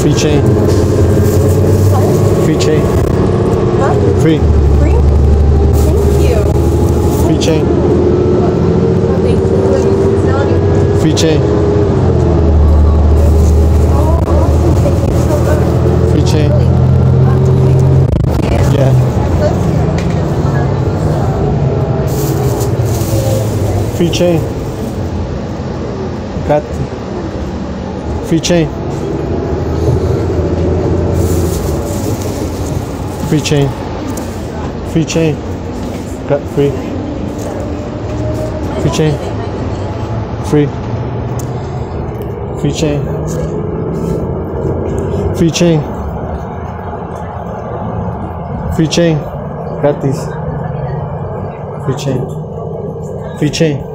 Free chain. Free chain. Huh? Free. Free? Thank you. Free chain. Thank you. Free chain. Thank you so much. Free chain. Yeah. Free chain. Got free chain. Free chain. Free chain. Got free. Free chain. Free. Free chain. Free chain. Free chain. Got these. Free chain. Free chain.